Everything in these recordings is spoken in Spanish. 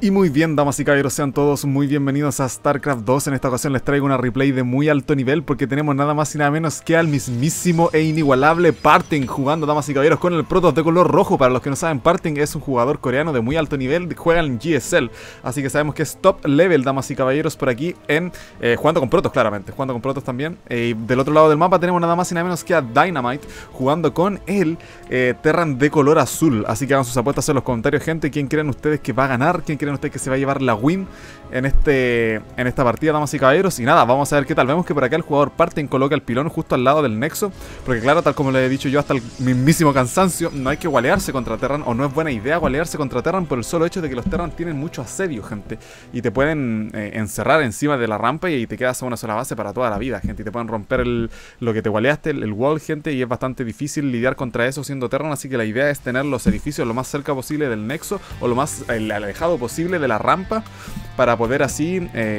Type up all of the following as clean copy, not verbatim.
Y muy bien, damas y caballeros, sean todos muy bienvenidos a StarCraft 2. En esta ocasión les traigo una replay de muy alto nivel porque tenemos nada más y nada menos que al mismísimo e inigualable Parting jugando, damas y caballeros, con el Protoss de color rojo. Para los que no saben, Parting es un jugador coreano de muy alto nivel, juega en GSL, así que sabemos que es top level, damas y caballeros, por aquí en jugando con Protoss, claramente, jugando con Protoss también. Del otro lado del mapa tenemos nada más y nada menos que a Dynamite jugando con el Terran de color azul. Así que hagan sus apuestas en los comentarios, gente. ¿Quién creen ustedes que va a ganar? ¿Quién creen ustedes que se va a llevar la win en esta partida, damas y caballeros? Y nada, vamos a ver qué tal. Vemos que por acá el jugador Parting coloca el pilón justo al lado del nexo, porque claro, tal como le he dicho yo hasta el mismísimo cansancio, no hay que gualearse contra Terran, o no es buena idea gualearse contra Terran por el solo hecho de que los Terran tienen mucho asedio, gente, y te pueden encerrar encima de la rampa y te quedas a una sola base para toda la vida, gente, y te pueden romper lo que te gualeaste, el wall, gente, y es bastante difícil lidiar contra eso siendo Terran. Así que la idea es tener los edificios lo más cerca posible del nexo, o lo más alejado posible de la rampa, para poder así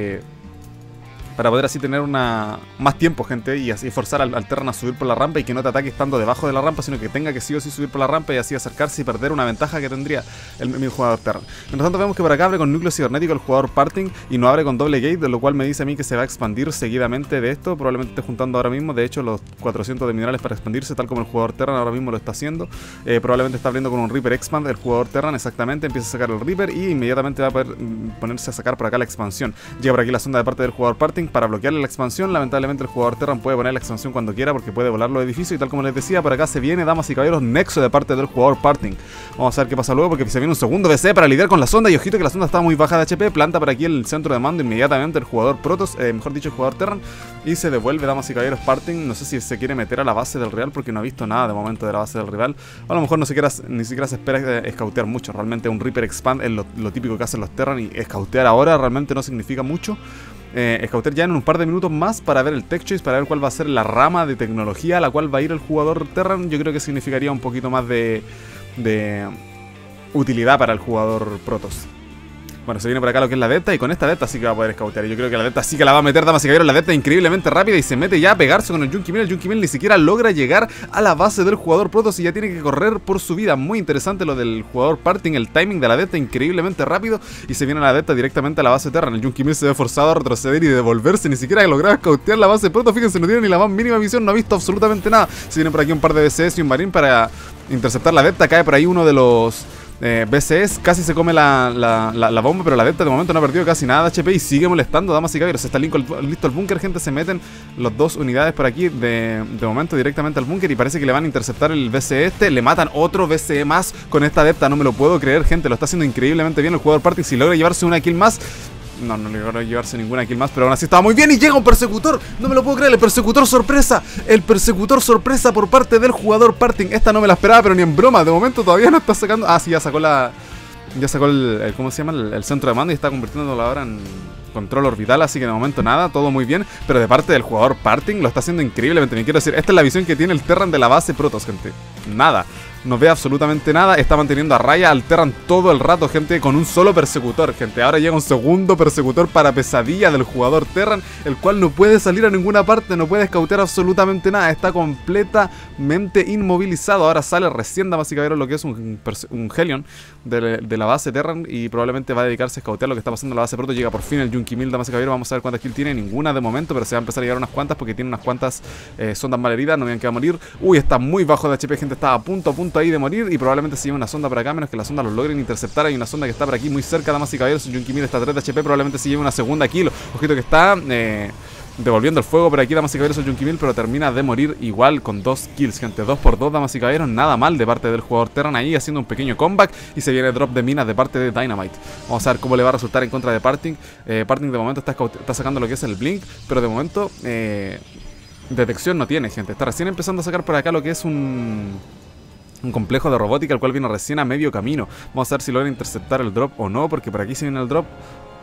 tener más tiempo, gente, y así forzar al Terran a subir por la rampa y que no te ataque estando debajo de la rampa, sino que tenga que sí o sí subir por la rampa y así acercarse y perder una ventaja que tendría el jugador Terran. Mientras tanto vemos que por acá abre con núcleo cibernético el jugador Parting y no abre con doble gate, de lo cual me dice a mí que se va a expandir seguidamente de esto. Probablemente esté juntando ahora mismo, de hecho, los 400 de minerales para expandirse, tal como el jugador Terran ahora mismo lo está haciendo. Probablemente está abriendo con un Reaper Expand el jugador Terran, exactamente, empieza a sacar el Reaper y inmediatamente va a poder ponerse a sacar por acá la expansión. Llega por aquí la sonda de parte del jugador Parting para bloquearle la expansión. Lamentablemente el jugador Terran puede poner la expansión cuando quiera porque puede volar los edificios, y tal como les decía, por acá se viene, damas y caballeros, nexo de parte del jugador Parting. Vamos a ver qué pasa luego, porque se viene un segundo BC para lidiar con la sonda, y ojito que la sonda está muy baja de HP, planta por aquí el centro de mando inmediatamente el jugador Protoss, mejor dicho el jugador Terran, y se devuelve, damas y caballeros, Parting. No sé si se quiere meter a la base del rival porque no ha visto nada de momento de la base del rival, a lo mejor ni siquiera se espera escautear mucho. Realmente un Reaper Expand es lo típico que hacen los Terran, y escautear ahora realmente no significa mucho. Scouter ya en un par de minutos más para ver el tech choice, para ver cuál va a ser la rama de tecnología a la cual va a ir el jugador Terran. Yo creo que significaría un poquito más de utilidad para el jugador Protoss. Bueno, se viene por acá lo que es la Delta, y con esta Delta sí que va a poder scoutear. Yo creo que la Delta sí que la va a meter, damas y caballeros. La Delta es increíblemente rápida y se mete ya a pegarse con el Junkie Mill. El Junkie Mill ni siquiera logra llegar a la base del jugador Protoss y ya tiene que correr por su vida. Muy interesante lo del jugador Parting, el timing de la Delta increíblemente rápido, y se viene la Delta directamente a la base Terran. El Junkie Mill se ve forzado a retroceder y devolverse, ni siquiera lograba scoutear la base Protoss. Fíjense, no tiene ni la más mínima visión, no ha visto absolutamente nada. Se viene por aquí un par de BCS y un Marine para interceptar la Delta. Cae por ahí uno de los BCS, casi se come la bomba, pero la Delta de momento no ha perdido casi nada de HP y sigue molestando, damas y caballeros. Está listo el búnker, gente. Se meten los dos unidades por aquí de momento directamente al búnker, y parece que le van a interceptar el BCE le matan otro BCE más con esta Delta. No me lo puedo creer, gente. Lo está haciendo increíblemente bien el jugador Parting. Si logra llevarse una kill más, no logró llevarse ninguna kill más, pero aún así estaba muy bien. Y llega un persecutor, no me lo puedo creer, el persecutor sorpresa. El persecutor sorpresa por parte del jugador Parting. Esta no me la esperaba, pero ni en broma. De momento todavía no está sacando. Ah, sí, ya sacó el ¿cómo se llama? El centro de mando, y está convirtiéndolo ahora en control orbital, así que de momento nada, todo muy bien. Pero de parte del jugador Parting lo está haciendo increíblemente bien. Quiero decir, esta es la visión que tiene el Terran de la base Protoss, gente. Nada, no ve absolutamente nada. Está manteniendo a raya al Terran todo el rato, gente, con un solo persecutor, gente. Ahora llega un segundo persecutor para pesadilla del jugador Terran, el cual no puede salir a ninguna parte, no puede escautear absolutamente nada. Está completamente inmovilizado. Ahora sale recién, damas y caballeros, lo que es un Hellion de la base Terran, y probablemente va a dedicarse a escautear lo que está pasando en la base Protoss. Llega por fin el Junkie Mill, damas y caballeros. Vamos a ver cuántas kills tiene. Ninguna de momento, pero se va a empezar a llegar unas cuantas porque tiene unas cuantas sondas mal heridas. No vean que va a morir. Uy, está muy bajo de HP, gente. Está a punto ahí de morir, y probablemente se lleve una sonda por acá, menos que la sonda los logren interceptar. Hay una sonda que está por aquí muy cerca, damas y caballeros. El Junkie Mill está a 3 de HP, probablemente se lleve una segunda kill. Ojito que está devolviendo el fuego por aquí, damas y caballeros, el Junkie Mill, pero termina de morir igual con 2 kills, gente. 2 por 2, damas y caballeros. Nada mal de parte del jugador Terran ahí haciendo un pequeño comeback, y se viene drop de minas de parte de Dynamite. Vamos a ver cómo le va a resultar en contra de Parting. Parting de momento está sacando lo que es el Blink, pero de momento detección no tiene, gente. Está recién empezando a sacar por acá lo que es un complejo de robótica, el cual viene recién a medio camino. Vamos a ver si logra interceptar el drop o no, porque por aquí se viene el drop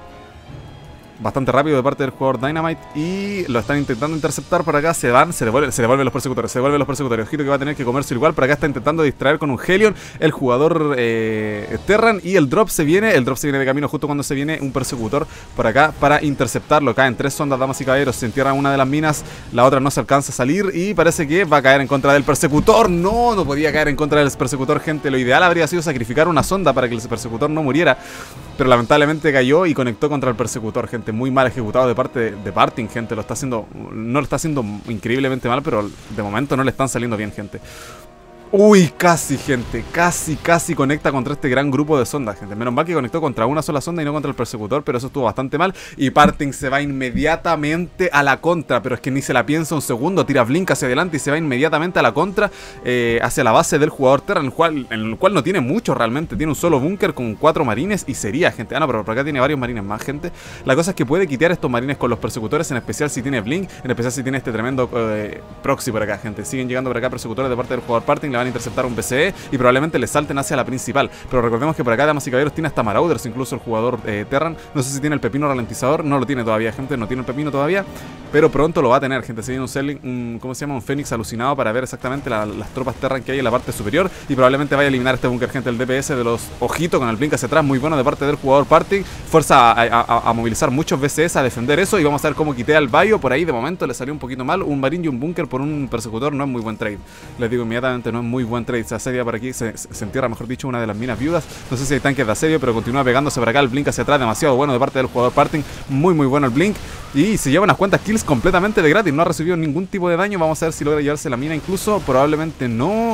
bastante rápido de parte del jugador Dynamite, y lo están intentando interceptar. Por acá se devuelven los persecutores, Ojito que va a tener que comerse igual. Por acá está intentando distraer con un Hellion el jugador Terran, y el drop se viene de camino justo cuando se viene un persecutor por acá para interceptarlo. Caen 3 sondas, damas y caballeros. Se entierra una de las minas, la otra no se alcanza a salir, y parece que va a caer en contra del persecutor. No podía caer en contra del persecutor, gente. Lo ideal habría sido sacrificar una sonda para que el persecutor no muriera, pero lamentablemente cayó y conectó contra el persecutor, gente. Muy mal ejecutado de parte de Parting, gente. Lo está haciendo, no lo está haciendo increíblemente mal, pero de momento no le están saliendo bien, gente. Uy, casi, gente, casi conecta contra este gran grupo de sondas, gente. Menos mal que conectó contra una sola sonda y no contra el persecutor, pero eso estuvo bastante mal. Y Parting se va inmediatamente a la contra, pero es que ni se la piensa un segundo. Tira Blink hacia adelante y se va inmediatamente a la contra, hacia la base del jugador Terra, en el cual no tiene mucho realmente. Tiene un solo búnker con 4 marines y sería, gente. Ah, no, pero por acá tiene varios marines más, gente. La cosa es que puede quitear estos marines con los persecutores, en especial si tiene Blink, en especial si tiene este tremendo proxy por acá, gente. Siguen llegando por acá persecutores de parte del jugador Parting. Van a interceptar un BCE y probablemente le salten hacia la principal. Pero recordemos que por acá, damas y caballeros, tiene hasta Marauders, incluso el jugador Terran. No sé si tiene el pepino ralentizador, no lo tiene todavía, gente, no tiene el pepino todavía, pero pronto lo va a tener, gente. Se viene ¿cómo se llama? Un Fénix alucinado para ver exactamente las tropas Terran que hay en la parte superior y probablemente vaya a eliminar este búnker, gente. El DPS de los ojitos con el blink hacia atrás, muy bueno de parte del jugador Parting. Fuerza a movilizar muchos BCS a defender eso y vamos a ver cómo quitea el Bayo. Por ahí de momento le salió un poquito mal. Un marín y un búnker por un persecutor no es muy buen trade. Les digo inmediatamente, no es muy buen trade. Se asedia por aquí, se entierra, mejor dicho, una de las minas viudas. No sé si hay tanques de asedio, pero continúa pegándose por acá. El blink hacia atrás, demasiado bueno de parte del jugador Parting. Muy bueno el blink. Y se lleva unas cuantas kills completamente de gratis. No ha recibido ningún tipo de daño. Vamos a ver si logra llevarse la mina incluso. Probablemente no.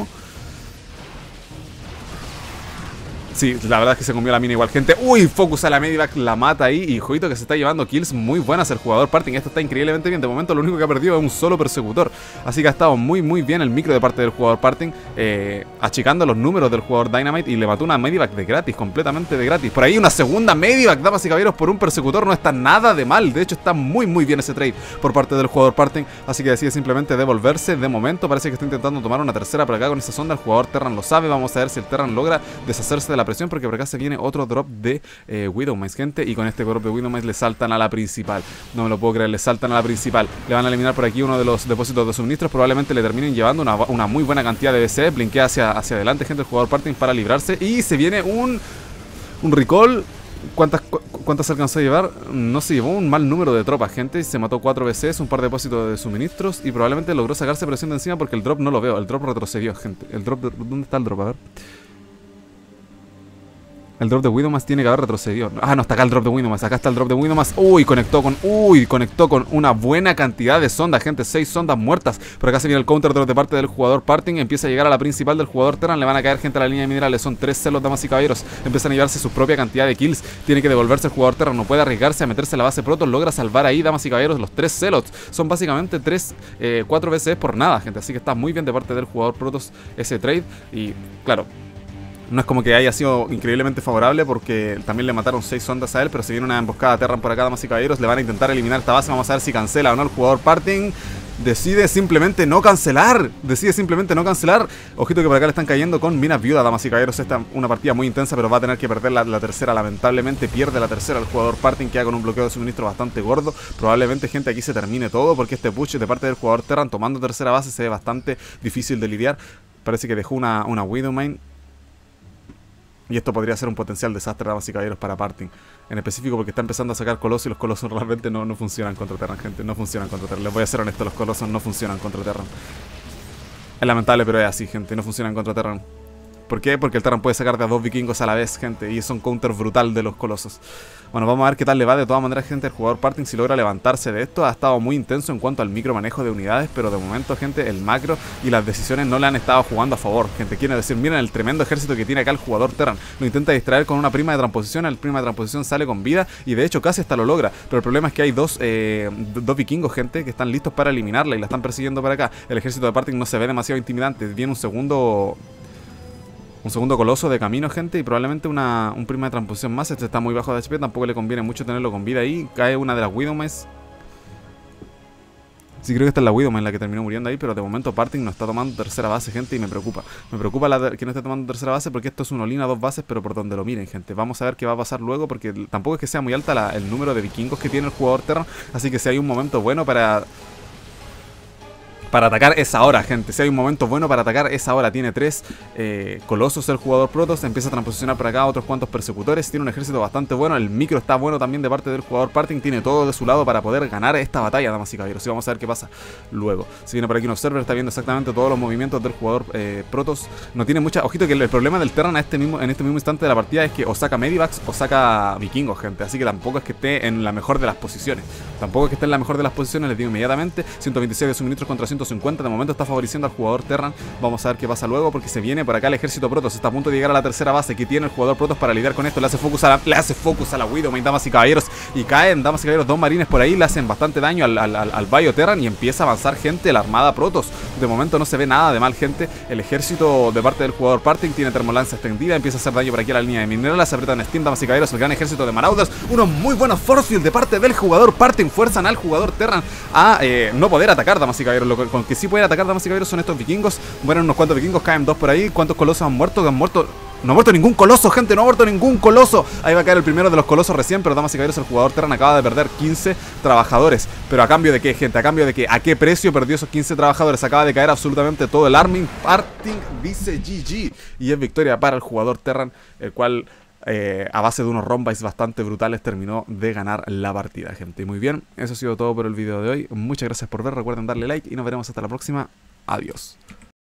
Sí, la verdad es que se comió la mina igual, gente. Uy, focus a la medivac, la mata ahí. Y jueguito que se está llevando kills muy buenas el jugador Parting. Esto está increíblemente bien. De momento lo único que ha perdido es un solo persecutor. Así que ha estado muy bien el micro de parte del jugador Parting, achicando los números del jugador Dynamite. Y le mató una medivac de gratis, completamente de gratis. Por ahí una segunda medivac, damas y caballeros, por un persecutor. No está nada de mal. De hecho está muy bien ese trade por parte del jugador Parting. Así que decide simplemente devolverse. De momento parece que está intentando tomar una tercera por acá con esa sonda. El jugador Terran lo sabe. Vamos a ver si el Terran logra deshacerse de la presión, porque por acá se viene otro drop de Widowmace, gente, y con este drop de Widowmace le saltan a la principal. No me lo puedo creer, le saltan a la principal. Le van a eliminar por aquí uno de los depósitos de suministros. Probablemente le terminen llevando una muy buena cantidad de BC. Blinkea hacia adelante, gente, el jugador Parting para librarse. Y se viene un recall. ¿Cuántas alcanzó a llevar? No se llevó un mal número de tropas, gente. Se mató 4 BCs, un par de depósitos de suministros y probablemente logró sacarse presión de encima porque el drop no lo veo. El drop retrocedió, gente. El drop ¿dónde está el drop? A ver. El drop de Widowmace tiene que haber retrocedido. Ah, no, está acá el drop de Widowmace. Acá está el drop de Widowmace. Conectó con una buena cantidad de sondas, gente. 6 sondas muertas. Por acá se viene el counter drop de parte del jugador Parting. Empieza a llegar a la principal del jugador Terran. Le van a caer, gente, a la línea de minerales. Son 3 celos, damas y caballeros. Empiezan a llevarse su propia cantidad de kills. Tiene que devolverse el jugador Terran. No puede arriesgarse a meterse a la base Protoss. Logra salvar ahí, damas y caballeros, los 3 celots. Son básicamente 4 veces por nada, gente. Así que está muy bien de parte del jugador Protoss ese trade. Y claro, no es como que haya sido increíblemente favorable porque también le mataron 6 sondas a él, pero se viene una emboscada Terran por acá, damas y caballeros. Le van a intentar eliminar esta base. Vamos a ver si cancela o no el jugador Parting. Decide simplemente no cancelar. Ojito que por acá le están cayendo con minas viudas, damas y caballeros. Esta es una partida muy intensa, pero va a tener que perder la tercera. Lamentablemente pierde la tercera el jugador Parting, queda con un bloqueo de suministro bastante gordo. Probablemente, gente, aquí se termine todo porque este push de parte del jugador Terran tomando tercera base se ve bastante difícil de lidiar. Parece que dejó una Widowmane. Y esto podría ser un potencial desastre, damas y caballeros, para Parting. En específico porque está empezando a sacar colosos y los colosos realmente no funcionan contra Terran, gente. No funcionan contra Terran. Les voy a ser honesto, los colosos no funcionan contra Terran. Es lamentable, pero es así, gente. No funcionan contra Terran. ¿Por qué? Porque el Terran puede sacar de a 2 vikingos a la vez, gente. Y es un counter brutal de los colosos. Bueno, vamos a ver qué tal le va. De todas maneras, gente, el jugador Parting, si logra levantarse de esto, ha estado muy intenso en cuanto al micro manejo de unidades. Pero de momento, gente, el macro y las decisiones no le han estado jugando a favor, gente. Quiere decir, miren el tremendo ejército que tiene acá el jugador Terran. Lo intenta distraer con una prima de transposición. El prima de transposición sale con vida y de hecho casi hasta lo logra. Pero el problema es que hay dos vikingos, gente, que están listos para eliminarla y la están persiguiendo para acá. El ejército de Parting no se ve demasiado intimidante. Viene un segundo coloso de camino, gente, y probablemente un prima de transposición más. Este está muy bajo de HP, tampoco le conviene mucho tenerlo con vida ahí. Cae una de las Widowmace. Sí, creo que esta es la Widowmace la que terminó muriendo ahí, pero de momento Parting no está tomando tercera base, gente, y me preocupa. Me preocupa que no esté tomando tercera base porque esto es un all-in a 2 bases, pero por donde lo miren, gente. Vamos a ver qué va a pasar luego porque tampoco es que sea muy alta el número de vikingos que tiene el jugador Terran, así que si hay un momento bueno para Para atacar es ahora, gente. Si hay un momento bueno para atacar es ahora. Tiene 3 colosos el jugador Protoss. Empieza a transicionar por acá otros cuantos persecutores. Tiene un ejército bastante bueno. El micro está bueno también de parte del jugador Parting. Tiene todo de su lado para poder ganar esta batalla, damas y caballeros. Y vamos a ver qué pasa luego. Si viene por aquí un observer, está viendo exactamente todos los movimientos del jugador Protoss. No tiene mucha... Ojito que el problema del Terran en este mismo instante de la partida es que o saca Medivacs o saca vikingos, gente. Así que tampoco es que esté en la mejor de las posiciones. Tampoco es que esté en la mejor de las posiciones, les digo inmediatamente. 126 de suministros contra 150. De momento está favoreciendo al jugador Terran. Vamos a ver qué pasa luego, porque se viene por acá el ejército Protoss. Está a punto de llegar a la tercera base que tiene el jugador Protoss para lidiar con esto. Le hace focus a la Widowmain, damas y caballeros. Y caen, damas y caballeros, 2 marines por ahí. Le hacen bastante daño al Bio Terran. Y empieza a avanzar, gente, la armada Protoss. De momento no se ve nada de mal, gente. El ejército de parte del jugador Parting tiene termolanza extendida. Empieza a hacer daño por aquí a la línea de mineras. Se apretan Steam, damas y caballeros. El gran ejército de Marauders. Unos muy buenos force field de parte del jugador Parting. Fuerzan al jugador Terran a no poder atacar, damas y caballeros. Lo con que sí pueden atacar, damas y caballeros, son estos vikingos. Mueren unos cuantos vikingos, caen 2 por ahí. ¿Cuántos colosos han muerto? No ha muerto ningún coloso, gente, no ha muerto ningún coloso. Ahí va a caer el primero de los colosos recién. Pero damas y caballeros, el jugador Terran acaba de perder 15 trabajadores. Pero a cambio de qué, gente, a cambio de qué, a qué precio perdió esos 15 trabajadores. Acaba de caer absolutamente todo el arming. Parting dice GG. Y es victoria para el jugador Terran, el cual a base de unos rombais bastante brutales terminó de ganar la partida, gente. Y muy bien, eso ha sido todo por el video de hoy. Muchas gracias por ver, recuerden darle like y nos veremos hasta la próxima. Adiós.